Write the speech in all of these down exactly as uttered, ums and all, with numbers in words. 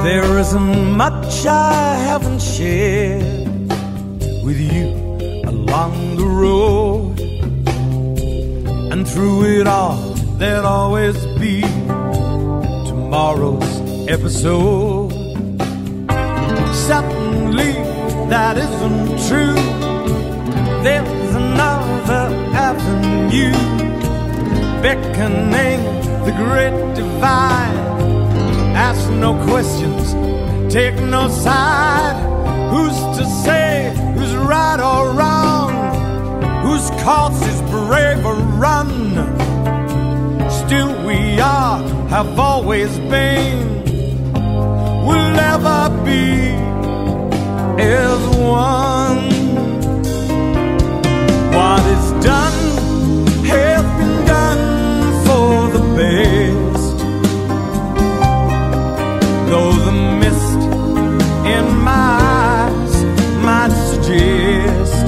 There isn't much I haven't shared with you along the road, and through it all there'll always be tomorrow's episode. Suddenly that isn't true. There's another avenue beckoning the great divide. Ask no questions, take no side. Who's to say who's right or wrong? Whose cause is brave or run? Still we are, have always been, will never be as one. What is done has been done for the best. Though the mist in my eyes might suggest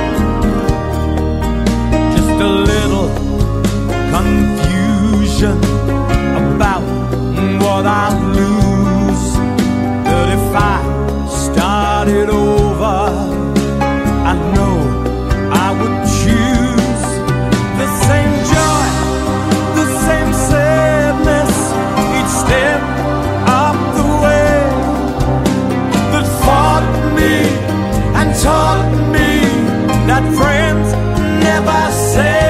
just a little confusion about what I'll lose. But if I started over, I know I would choose the same joy, the same sadness each step up the way that fought me and taught me that friends never say.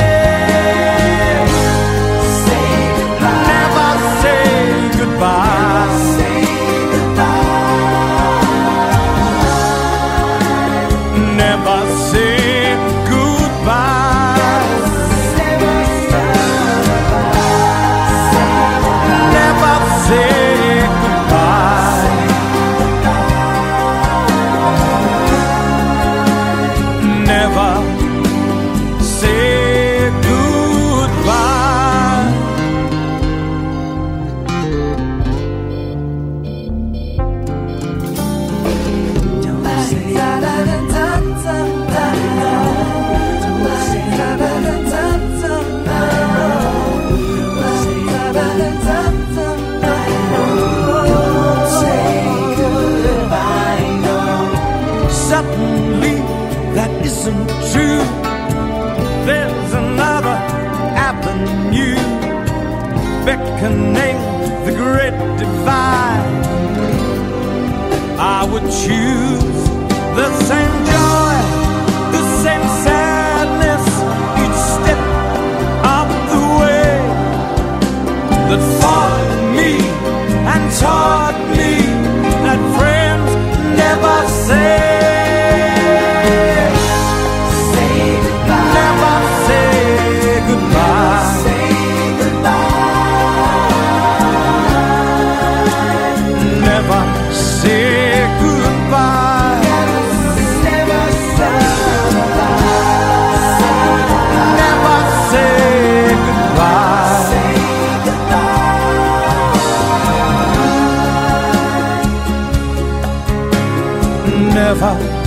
Suddenly that isn't true. There's another avenue beckoning the great divide. I would choose the same joy, the same sadness each step of the way that fought me and taught me that friends never say. Never